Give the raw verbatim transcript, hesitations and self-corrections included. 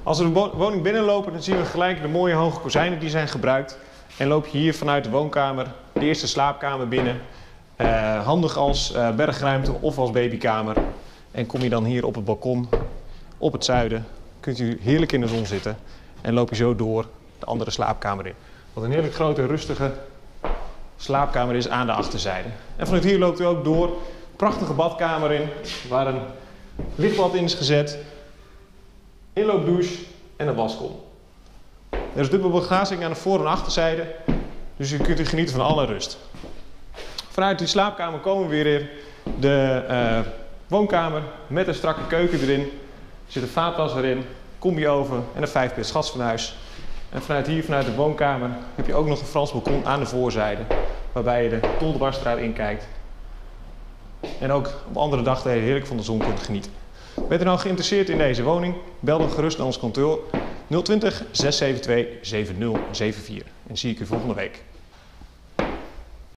Als we de woning binnenlopen, dan zien we gelijk de mooie hoge kozijnen die zijn gebruikt. En loop je hier vanuit de woonkamer de eerste slaapkamer binnen. Uh, handig als uh, bergruimte of als babykamer. En kom je dan hier op het balkon, op het zuiden, kunt u heerlijk in de zon zitten. En loop je zo door de andere slaapkamer in. Wat een heerlijk grote, rustige slaapkamer is aan de achterzijde. En vanuit hier loopt u ook door. Prachtige badkamer in, waar een lichtbad in is gezet. Inloopdouche en een waskom. Er is dubbele beglazing aan de voor- en achterzijde. Dus u kunt u genieten van alle rust. Vanuit die slaapkamer komen we weer in de uh, woonkamer met een strakke keuken erin. Er zit een vaatwas erin, combi-oven en een vijfpits gasfornuis. En vanuit hier, vanuit de woonkamer, heb je ook nog een Frans balkon aan de voorzijde. Waarbij je de Toldebarstraat inkijkt. En ook op andere dagdelen heerlijk van de zon kunt genieten. Bent u nou geïnteresseerd in deze woning? Bel dan gerust naar ons kantoor nul twintig, zes zeven twee, zeven nul zeven vier. En zie ik u volgende week.